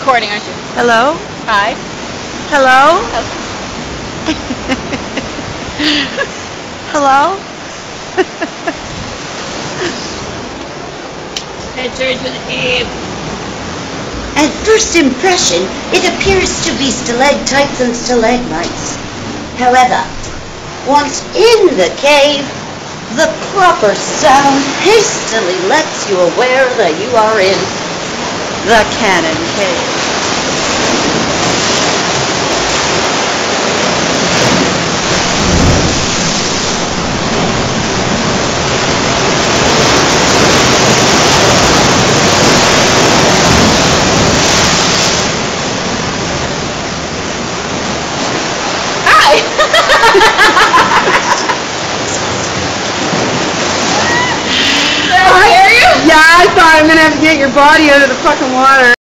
recording, aren't you? Hello? Hi. Hello? Hello? Pictures with Abe. At first impression, it appears to be stalactites and stalagmites. However, once in the cave, the proper sound hastily lets you aware that you are in the Cannon Cave. Yeah, I thought I'm gonna have to get your body out of the fucking water.